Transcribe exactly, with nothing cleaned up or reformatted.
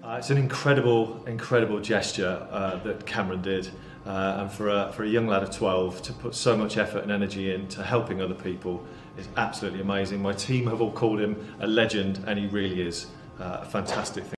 Uh, it's an incredible, incredible gesture uh, that Cameron did, uh, and for a, for a young lad of twelve to put so much effort and energy into helping other people is absolutely amazing. My team have all called him a legend, and he really is uh, a fantastic thing.